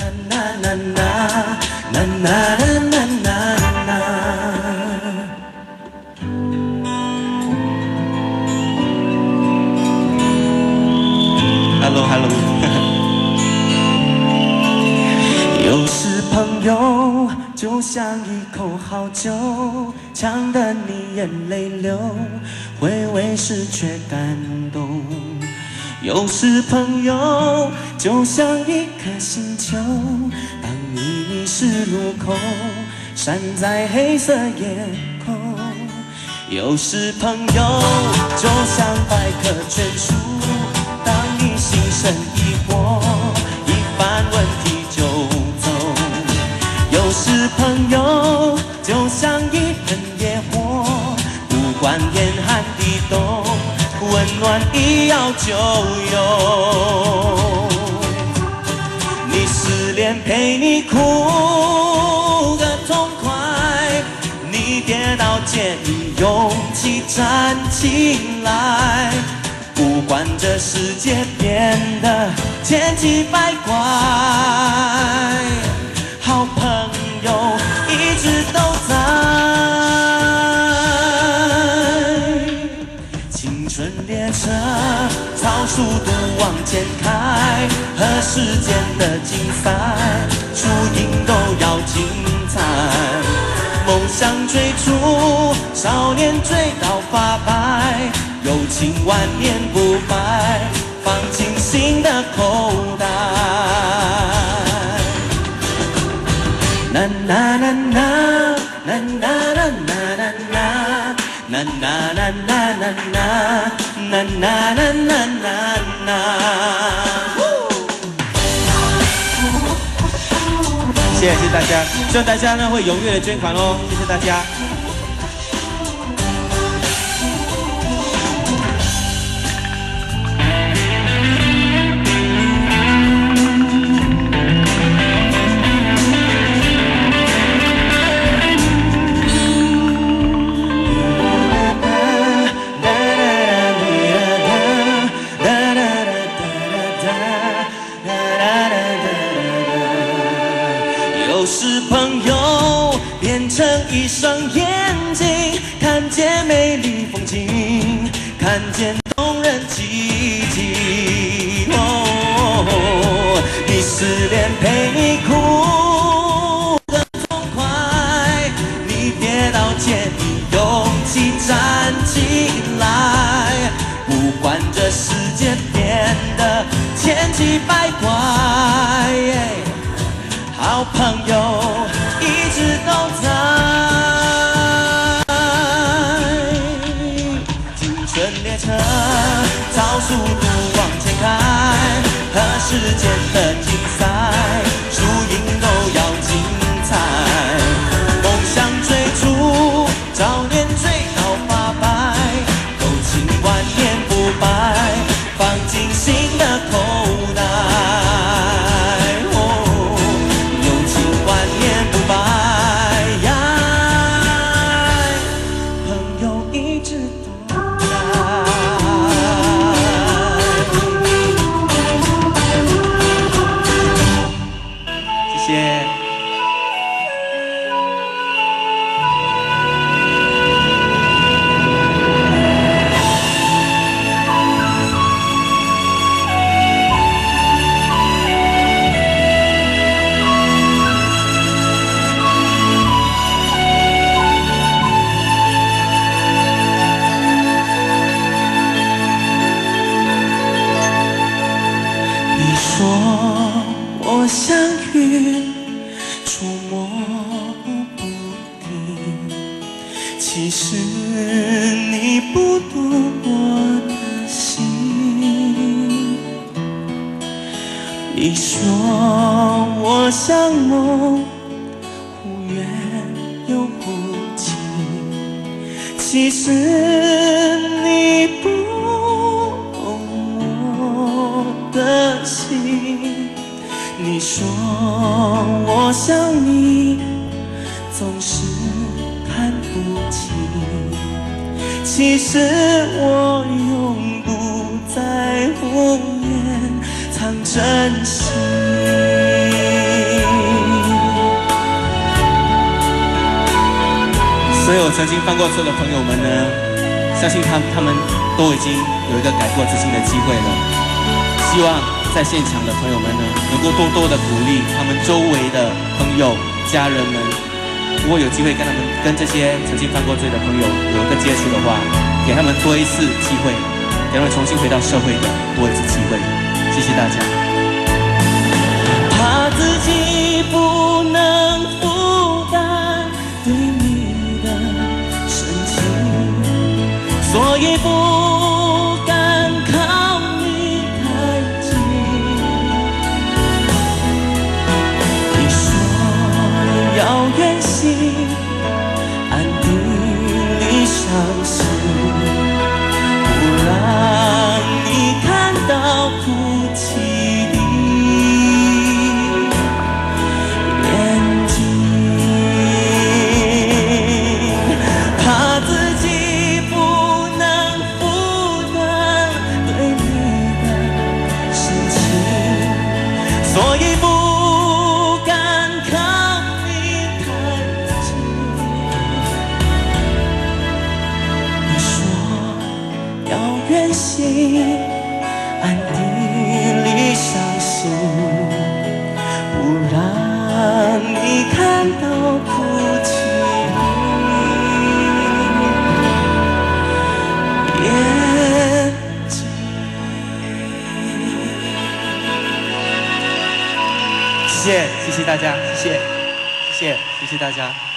Hello Hello 有时朋友就像一口好酒，呛得你眼泪流，回味时却感动。有时朋友就像一颗星球，当你迷失路口，闪在黑色夜空。有时朋友就像百科全书，当你心生疑惑，一番问题就走。有时朋友就像一盆野火，不管严寒地冻，温暖一要就有。你失恋陪你哭个痛快，你跌倒借你勇气站起来。不管这世界变得千奇百怪，好朋友一直都在。青春列车超速度往前开，和时间的竞赛，输赢都要精彩。梦想追逐，少年追到发白，友情万年不败，放进心的口袋。啦啦啦啦啦啦啦啦啦啦啦啦啦啦啦啦啦啦啦。 谢谢大家，希望大家呢会踊跃的捐款哦，谢谢大家。 有时朋友变成一双眼睛，看见美丽风景，看见动人奇迹。哦，你失恋陪你哭得痛快，你跌倒借你勇气站起来。不管这世界变得千奇百怪，好朋友一直都在。青春列车超速度往前开，和时间的竞赛，输赢都要精彩。梦想追逐，少年追到发白，友情万年不败，放进心的口袋。我像云触摸不定，其实你不懂我的心。你说我像梦，忽远又忽近，其实你不懂我的心。你说我像你，总是看不清，其实我永不在乎，掩藏真心。 所有曾经犯过错的朋友们呢，相信他们都已经有一个改过自新的机会了。希望在现场的朋友们呢，能够多多的鼓励他们周围的朋友、家人们。如果有机会跟这些曾经犯过罪的朋友有一个接触的话，给他们多一次机会，给他们重新回到社会的多一次机会。谢谢大家。 怕自己不能负担对你的深情，所以不敢靠你太近。你说要远行，暗地里伤心，不让你看到哭泣的眼睛，怕自己不能负担对你的深情，所以不敢靠你太近。你说要远行，暗地里伤心，不让你看到哭泣的眼睛。 谢谢大家，谢谢大家。